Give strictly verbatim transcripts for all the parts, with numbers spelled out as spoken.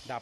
ดับ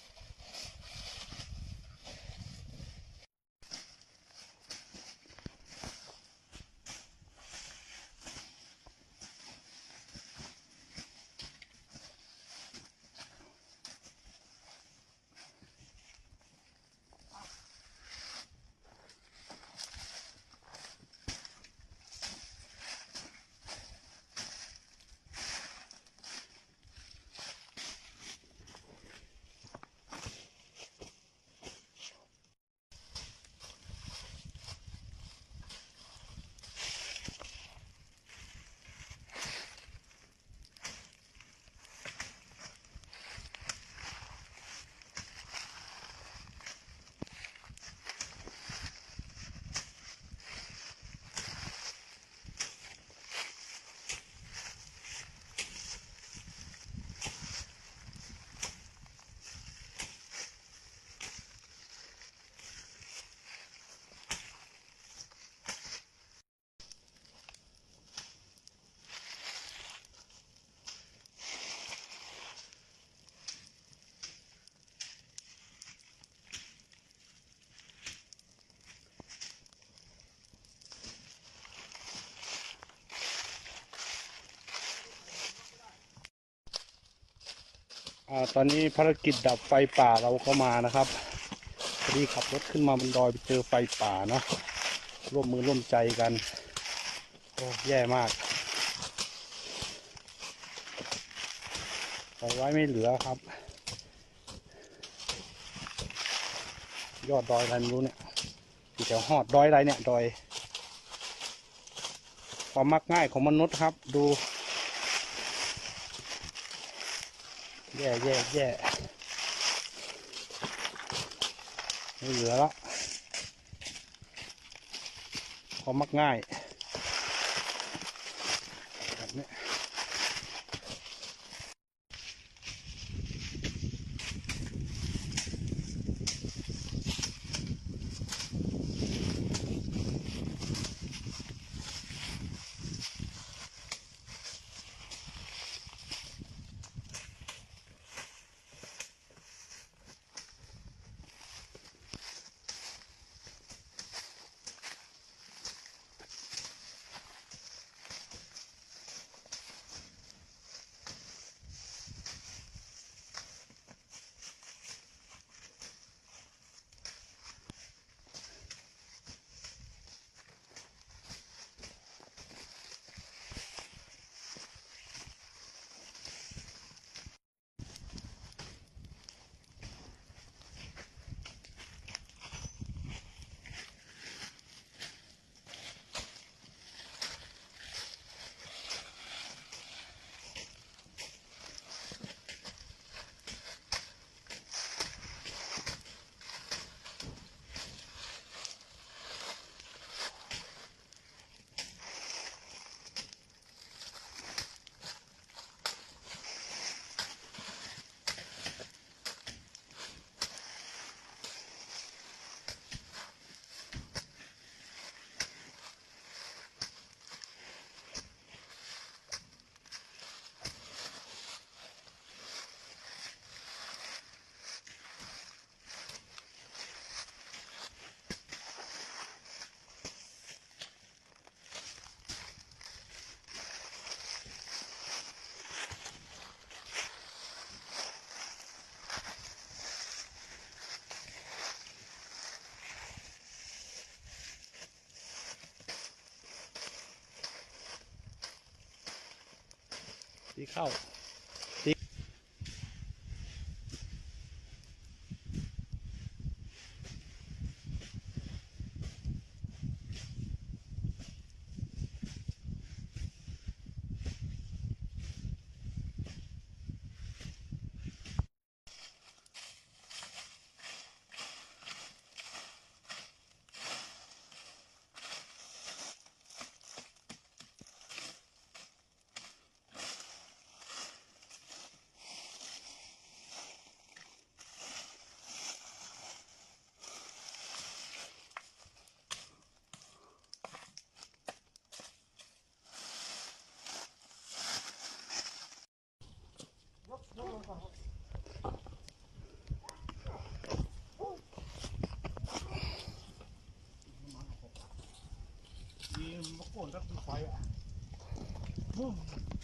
อ่าตอนนี้ภารกิจดับไฟป่าเราก็มานะครับพอดีขับรถขึ้นมาบนดอยไปเจอไฟป่าเนาะร่วมมือร่วมใจกันโอ้แย่มากปล่อยไว้ไม่เหลือครับยอดดอยอะไรไม่รู้เนี่ยอยู่แถวหอดดอยอะไรเนี่ยดอยความมักง่ายของมนุษย์ครับดูแย่แย่แย่ไม่เหลือแล้วความมักง่ายแบบนี้ที่เข้านก็คือไฟอ่ะบุ้ม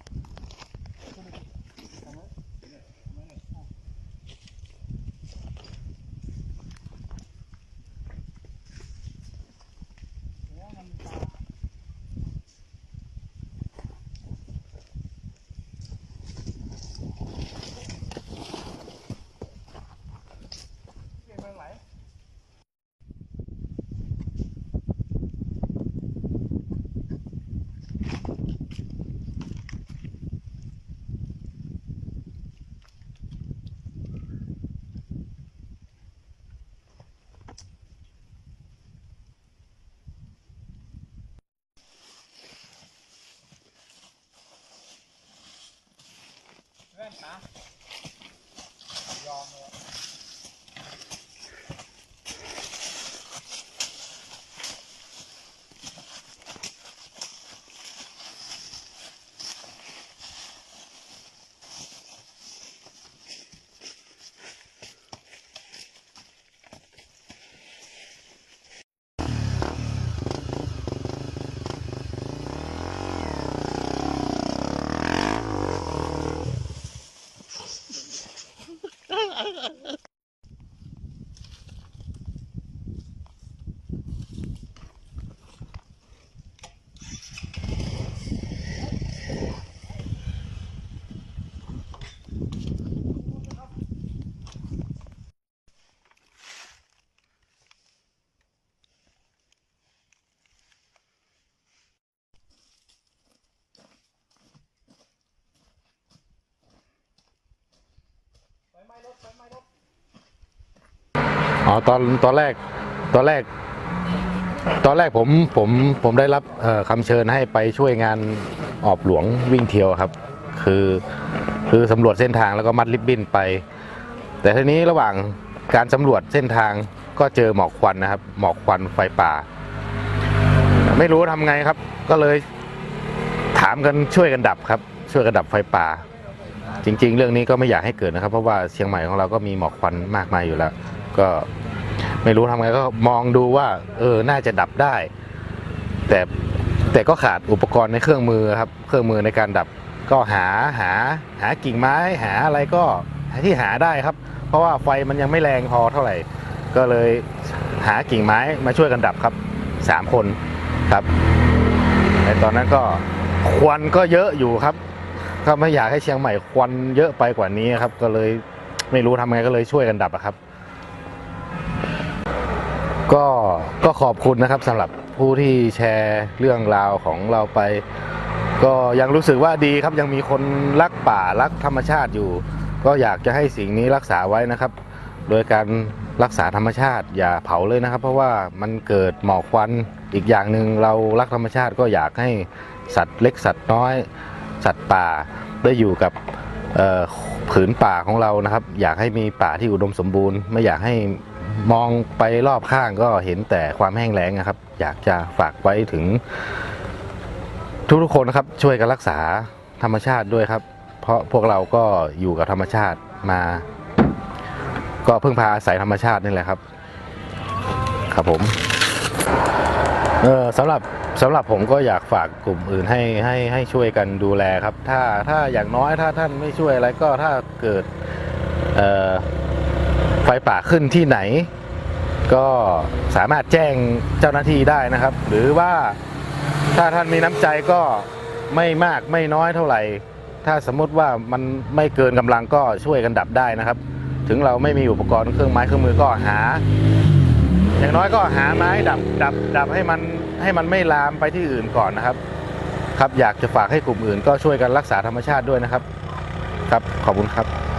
แว่นตายอมเลยอ๋อตอนตอนแรกตอนแรกตอนแรกผมผมผมได้รับคำเชิญให้ไปช่วยงานออบหลวงวิ่งเที่ยวครับคือคือสำรวจเส้นทางแล้วก็มัดริบบิ้นไปแต่ทีนี้ระหว่างการสำรวจเส้นทางก็เจอหมอกควันนะครับหมอกควันไฟป่าไม่รู้ทำไงครับก็เลยถามกันช่วยกันดับครับช่วยกันดับไฟป่าจริงๆเรื่องนี้ก็ไม่อยากให้เกิดนะครับเพราะว่าเชียงใหม่ของเราก็มีหมอกควันมากมายอยู่แล้วก็ไม่รู้ทำไงก็มองดูว่าเออน่าจะดับได้แต่แต่ก็ขาดอุปกรณ์ในเครื่องมือครับเครื่องมือในการดับก็หาหาหากิ่งไม้หาอะไรก็ที่หาได้ครับเพราะว่าไฟมันยังไม่แรงพอเท่าไหร่ก็เลยหากิ่งไม้มาช่วยกันดับครับสามคนครับในตอนนั้นก็ควันก็เยอะอยู่ครับก็ไม่อยากให้เชียงใหม่ควันเยอะไปกว่านี้ครับก็เลยไม่รู้ทำไงก็เลยช่วยกันดับครับก็ก็ขอบคุณนะครับสำหรับผู้ที่แชร์เรื่องราวของเราไปก็ยังรู้สึกว่าดีครับยังมีคนรักป่ารักธรรมชาติอยู่ก็อยากจะให้สิ่งนี้รักษาไว้นะครับโดยการรักษาธรรมชาติอย่าเผาเลยนะครับเพราะว่ามันเกิดหมอกควันอีกอย่างหนึ่งเรารักธรรมชาติก็อยากให้สัตว์เล็กสัตว์น้อยสัตว์ป่าได้อยู่กับผืนป่าของเรานะครับอยากให้มีป่าที่อุดมสมบูรณ์ไม่อยากให้มองไปรอบข้างก็เห็นแต่ความแห้งแล้งนะครับอยากจะฝากไว้ถึงทุกๆคนนะครับช่วยกันรักษาธรรมชาติด้วยครับเพราะพวกเราก็อยู่กับธรรมชาติมาก็พึ่งพาอาศัยธรรมชาตินี่แหละครับครับผมเออสำหรับสำหรับผมก็อยากฝากกลุ่มอื่นให้ให้ให้ช่วยกันดูแลครับถ้าถ้าอย่างน้อยถ้าท่านไม่ช่วยอะไรก็ถ้าเกิดเอ่อไฟป่าขึ้นที่ไหนก็สามารถแจ้งเจ้าหน้าที่ได้นะครับหรือว่าถ้าท่านมีน้ำใจก็ไม่มากไม่น้อยเท่าไหร่ถ้าสมมติว่ามันไม่เกินกำลังก็ช่วยกันดับได้นะครับถึงเราไม่มีอุปกรณ์เครื่องไม้เครื่องมือก็หาอย่างน้อยก็หาไม้ดับดับดับให้มันให้มันไม่ลามไปที่อื่นก่อนนะครับครับอยากจะฝากให้กลุ่มอื่นก็ช่วยกันรักษาธรรมชาติด้วยนะครับครับขอบคุณครับ